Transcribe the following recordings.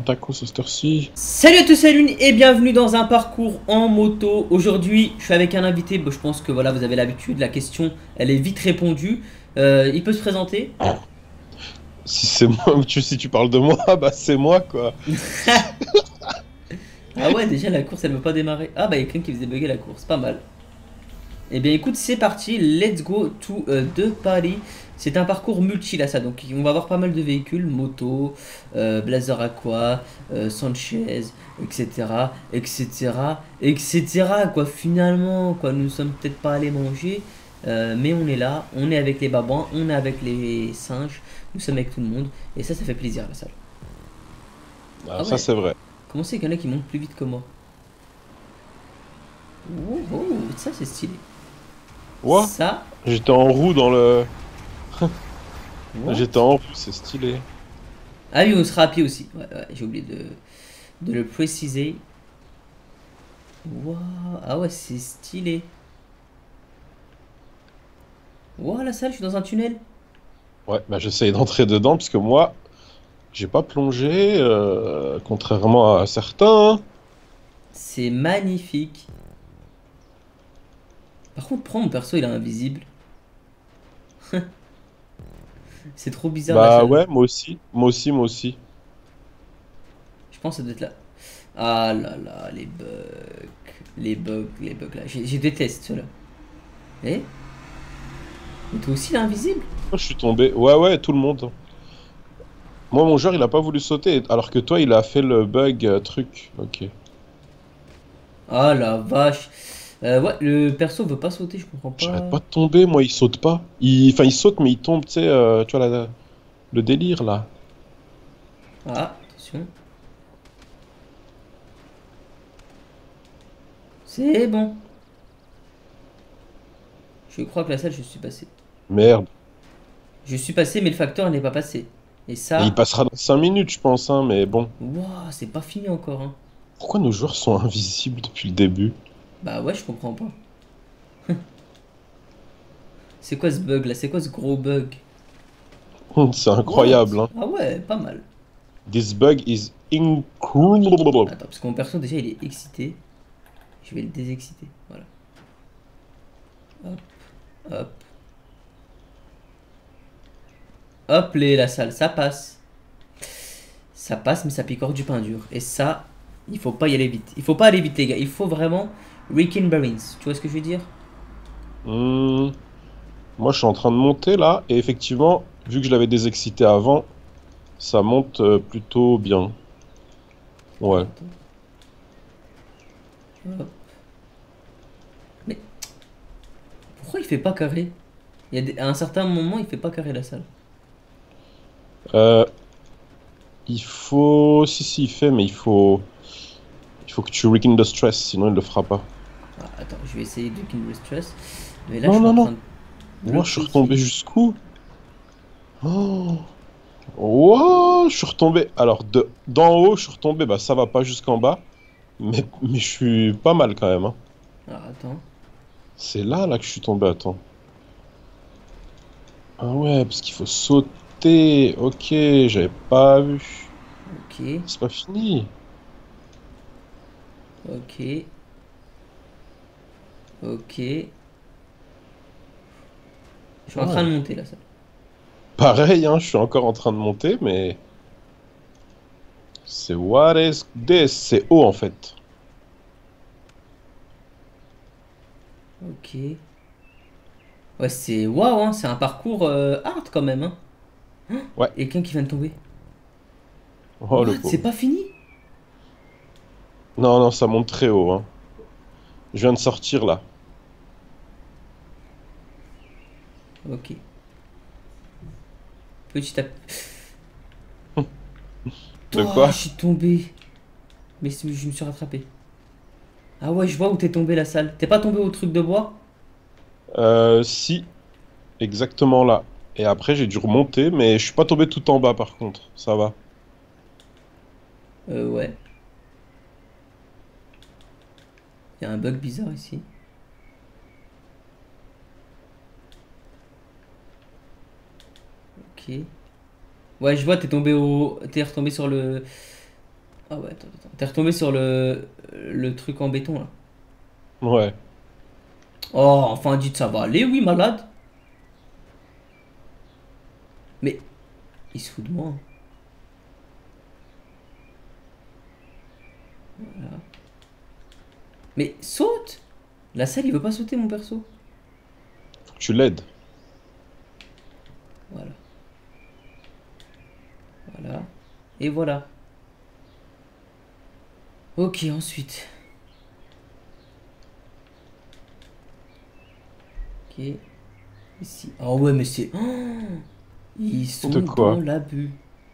tacos à cette heure-ci. Salut à tous, salut et bienvenue dans un parcours en moto. Aujourd'hui, je suis avec un invité. Bon, je pense que voilà, vous avez l'habitude. La question, elle est vite répondue. Il peut se présenter. Si c'est moi, si tu parles de moi, bah c'est moi quoi. Ah ouais, déjà la course, elle veut pas démarrer. Ah bah, il y a quelqu'un qui faisait bugger la course. Pas mal. Eh bien, écoute, c'est parti. Let's go to de Paris. C'est un parcours multi là, ça. Donc, on va avoir pas mal de véhicules, moto, Blazer Aqua, Sanchez, etc., etc., etc. Quoi, finalement, quoi, nous sommes peut-être pas allés manger, mais on est là. On est avec les babouins, on est avec les singes. Nous sommes avec tout le monde, et ça fait plaisir la salle. Ah, Ah ça ouais. c'est vrai. Comment c'est qu'il y en a qui montent plus vite que moi? Oh, oh, ça c'est stylé. Ouah, Ça, j'étais en roue dans le. J'étais what? en roue, c'est stylé. Ah oui, on sera à pied aussi. Ouais, ouais, j'ai oublié de le préciser. Waouh, ah ouais, c'est stylé. Waouh, la salle, je suis dans un tunnel. Ouais, bah j'essaye d'entrer dedans parce que moi, j'ai pas plongé, contrairement à certains. C'est magnifique. Par contre, prends mon perso, il est invisible. C'est trop bizarre la Bah salle. ouais, moi aussi, moi aussi, moi aussi. Je pense que ça doit être là. Ah là là, les bugs. Les bugs là. Je déteste ceux-là. Eh? Mais toi aussi, il est invisible? Moi, je suis tombé. Ouais, ouais, tout le monde. Moi, mon joueur, il a pas voulu sauter, alors que toi, il a fait le bug truc. Ok. Ah la vache. Ouais, le perso veut pas sauter, je comprends J'arrête pas. pas de tomber, moi, il saute pas. Enfin, il saute, mais il tombe, tu sais, tu vois, le délire, là. Ah, attention. C'est bon. Je crois que la salle, je suis passé. Merde. Je suis passé, mais le facteur n'est pas passé. Et Et il ça, passera dans 5 minutes, je pense, hein, mais bon. waouh, c'est pas fini encore, hein. Pourquoi nos joueurs sont invisibles depuis le début? Bah ouais, je comprends pas. C'est quoi ce bug là? C'est quoi ce gros bug? C'est incroyable, What? hein. Ah ouais, pas mal. This bug is incredible. Attends, parce que mon perso déjà il est excité. Je vais le désexciter. Voilà. Hop, hop. Hop, la salle, ça passe. Ça passe, mais ça picore du pain dur. Et ça, il faut pas y aller vite. Il faut pas aller vite, les gars. Il faut vraiment Rick and Barons. Tu vois ce que je veux dire? Hmm. Moi, je suis en train de monter, là, et effectivement, vu que je l'avais désexcité avant, ça monte plutôt bien. Alors Ouais. attends. Hop. Mais pourquoi il fait pas carré? À un certain moment, il fait pas carré la salle. Euh, il faut... Si, si, il fait, mais il faut... Il faut que tu regain the stress, sinon il le fera pas. Ah, attends, je vais essayer de King Stress. Mais là, je Non, suis non, en non. train de Moi, je suis bloquer le retombé truc. jusqu'où? Oh. Wow, je suis retombé. Alors, d'en haut, je suis retombé. Bah, ça va pas jusqu'en bas. Mais je suis pas mal quand même, hein. Alors, attends. C'est là que je suis tombé. Attends. Ah ouais, parce qu'il faut sauter. Ok, j'avais pas vu. Ok, C'est pas fini. ok, ok. Je suis en train de Ouais. monter là, ça. Pareil, hein, je suis encore en train de monter, mais c'est what is this? C'est haut en fait. Ok. Ouais, c'est waouh, hein, c'est un parcours hard quand même, hein. Ouais. Et quelqu'un qui vient de tomber. Oh le What? C'est pauvre. pas fini? Non, non, ça monte très haut, hein. Je viens de sortir là. Ok. Petit à petit. De Oh, quoi? je suis tombé. Mais je me suis rattrapé. Ah ouais, je vois où t'es tombé la salle. T'es pas tombé au truc de bois? Si, exactement là. Et après, j'ai dû remonter, mais je suis pas tombé tout en bas par contre. Ça va. Ouais. Il y a un bug bizarre ici. Ok. Ouais, je vois, t'es retombé sur le. Ah ouais, attends, attends. T'es retombé sur le truc en béton là. Ouais. Oh, enfin dites ça va aller, oui, malade. Mais il se fout de moi. Voilà. Mais saute! La salle, il veut pas sauter, mon perso. Faut que tu l'aides. Voilà, voilà. Et voilà. Ok, ensuite. Ok. Ici. Ah ouais, mais c'est. Oh, ils De sont dans quoi? l'abus.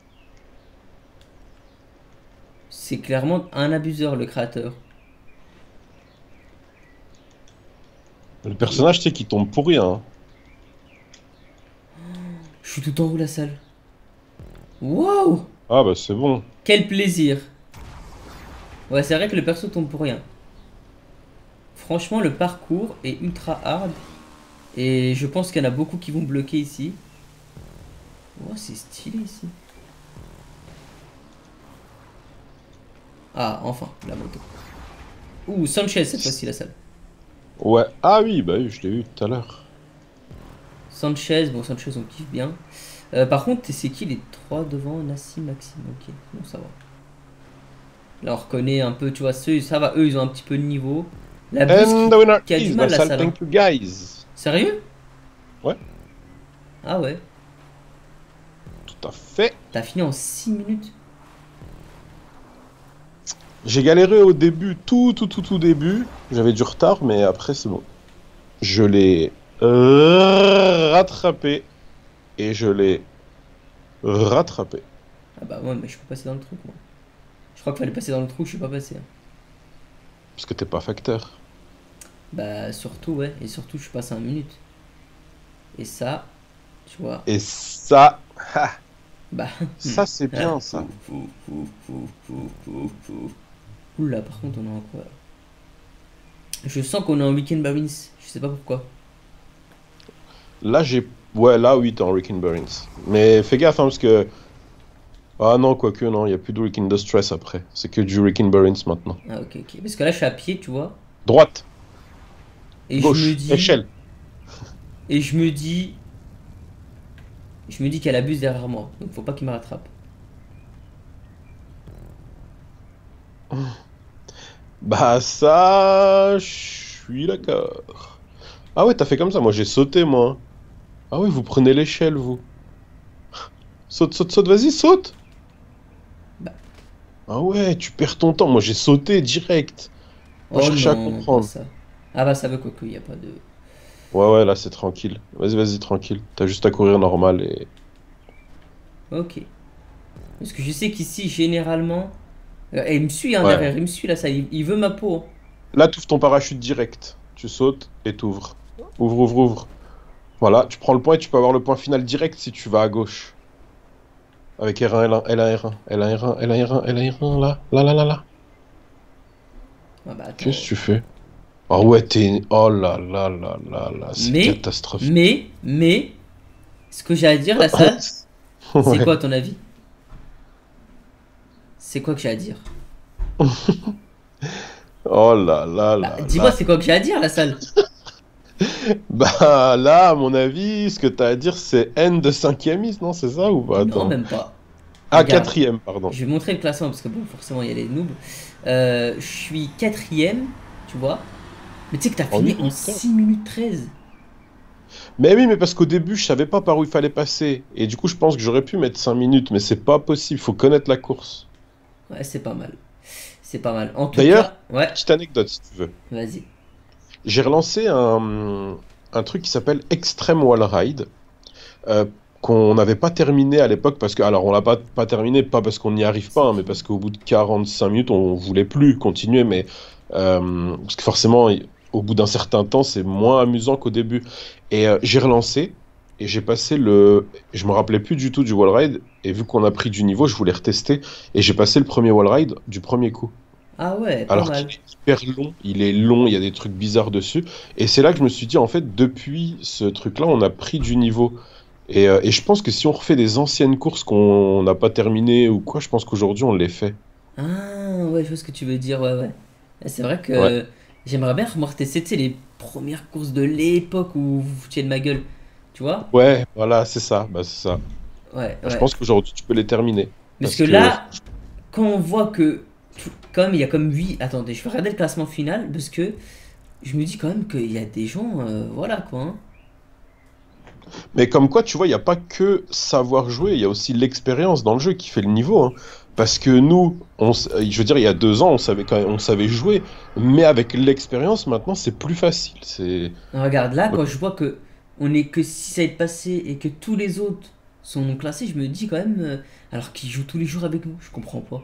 C'est clairement un abuseur, le créateur. Le Ok. personnage, tu sais, qui tombe pour rien, hein. Je suis tout en haut, la salle. Waouh! Ah bah c'est bon. Quel plaisir! Ouais, c'est vrai que le perso tombe pour rien. Franchement, le parcours est ultra hard. Et je pense qu'il y en a beaucoup qui vont bloquer ici. Oh, c'est stylé ici. Ah, enfin, la moto. Ouh, Sanchez cette fois-ci, la salle. Ouais. Ah oui, bah oui, je l'ai eu tout à l'heure. Sanchez, bon, Sanchez, on kiffe bien. Par contre, c'est qui les trois devant Nassim, Maxime? Ok, bon, ça va. Là, on reconnaît un peu, tu vois, ceux, ça va, eux, ils ont un petit peu de niveau. La bus And the winner qui a du is mal, la Vassal, salle, hein. thank you guys. Sérieux? Ouais, Ah ouais, tout à fait. t'as fini en 6 minutes? J'ai galéré au début, tout début. J'avais du retard, mais après c'est bon. Je l'ai rattrapé et je l'ai rattrapé. Ah bah ouais, mais je peux passer dans le truc, moi. Je crois qu'il fallait passer dans le trou, je suis pas passé, hein. Parce que t'es pas facteur. Bah surtout, ouais, et surtout, je suis passé en minute. Et ça, tu vois, Et ça, ha, bah... ça c'est ah, bien ça. Oula, par contre, on est en quoi là? Je sens qu'on est en Weekend Barons, je sais pas pourquoi. Là j'ai, ouais là oui t'es en Rick and Burns. Mais fais gaffe hein, parce que ah non quoique non, il y a plus de Rick and the Stress après. C'est que du Rick and Burns maintenant. Ah ok, ok. Parce que là, je suis à pied, tu vois. Droite, Et je me gauche, dis... échelle. Et je me dis... Je me dis qu'elle abuse derrière moi. Donc faut pas qu'il me rattrape. Bah ça, je suis d'accord. Ah ouais, t'as fait comme ça. Moi, j'ai sauté, moi. Ah oui, vous prenez l'échelle, vous. Saute, saute, saute, vas-y, saute. Bah... Ah ouais, tu perds ton temps. Moi, j'ai sauté direct. Pas Oh chercher à non, pas comprendre. ça. Ah bah ça veut quoi qu'il n'y a pas de... Ouais, ouais, là, c'est tranquille. Vas-y, vas-y, tranquille. T'as juste à courir normal et... Ok. Parce que je sais qu'ici, généralement... il me suit, hein, Ouais. derrière. Il me suit, là, ça. Il veut ma peau, hein. Là, t'ouvres ton parachute direct. Tu sautes et t'ouvres. Ouvre, ouvre, ouvre. Voilà, tu prends le point et tu peux avoir le point final direct si tu vas à gauche. Avec R1, L1, L1, R1, L1, R1, L1, R1, L1, R1, là, là, là, là, là. Ah bah Qu'est-ce que attends. tu fais? Ah ouais, t'es... Oh là là là là là, c'est Mais... catastrophique. Mais... Ce que j'ai à dire, la salle, c'est Ouais. quoi à ton avis? C'est quoi que j'ai à dire? Oh là là Bah, là dis-moi, là. c'est quoi que j'ai à dire, la salle? Bah là, à mon avis, ce que t'as à dire, c'est N de cinquième is, non? C'est ça ou pas? Non, Attends. même pas. Ah, Regarde, quatrième, pardon. je vais montrer le classement parce que bon, forcément, il y a les noobs. Je suis quatrième, tu vois. Mais tu sais que t'as En fini une en minute 15. 6 minutes 13. Mais oui, mais parce qu'au début, je savais pas par où il fallait passer. Et du coup, je pense que j'aurais pu mettre 5 minutes, mais c'est pas possible, faut connaître la course. Ouais, c'est pas mal. C'est pas mal. En tout D'ailleurs, cas, ouais, petite anecdote si tu veux. vas-y. J'ai relancé un truc qui s'appelle Extreme Wall Ride. euh, qu'on n'avait pas terminé à l'époque parce que, alors on l'a pas terminé, pas parce qu'on n'y arrive pas, C'est hein, mais qui? parce qu'au bout de 45 minutes, on voulait plus continuer, mais parce que forcément, au bout d'un certain temps, c'est moins amusant qu'au début. Et j'ai relancé et j'ai passé je me rappelais plus du tout du wall ride et vu qu'on a pris du niveau, je voulais retester et j'ai passé le premier wall ride du premier coup. Ah ouais, pas Alors qu'il mal. est hyper long, il est long, il y a des trucs bizarres dessus. Et c'est là que je me suis dit, en fait, depuis ce truc-là, on a pris du niveau. Et je pense que si on refait des anciennes courses qu'on n'a pas terminées ou quoi, je pense qu'aujourd'hui on les fait. Ah, ouais, je vois ce que tu veux dire, ouais, ouais. Et c'est vrai Ouais, que j'aimerais bien remonter, c'était les premières courses de l'époque où vous vous foutiez de ma gueule, tu vois? ouais, voilà, c'est ça, bah, c'est ça. Ouais, Bah, je ouais. pense qu'aujourd'hui, tu peux les terminer. Parce Parce que que, là, quand on voit que, comme il y a comme 8, attendez, je vais regarder le classement final, parce que je me dis quand même qu'il y a des gens, voilà quoi, hein. mais comme quoi, tu vois, il n'y a pas que savoir jouer, il y a aussi l'expérience dans le jeu qui fait le niveau, hein. Parce que nous, je veux dire, il y a 2 ans, on savait on savait jouer, mais avec l'expérience, maintenant, c'est plus facile. Regarde, là, quand je vois que on est que 6 à être passés et que tous les autres sont classés, je me dis quand même, alors qu'ils jouent tous les jours avec nous, je comprends pas.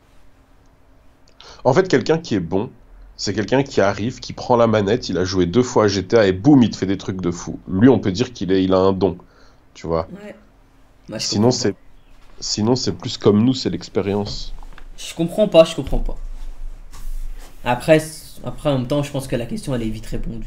En fait, quelqu'un qui est bon, c'est quelqu'un qui arrive, qui prend la manette, il a joué 2 fois à GTA et boum, il te fait des trucs de fou. Lui, on peut dire il a un don, tu vois. Ouais. Bah, je Sinon, comprends pas. c'est, sinon, c'est plus comme nous, c'est l'expérience. Je comprends pas, je comprends pas. Après, après, en même temps, je pense que la question, elle est vite répondue.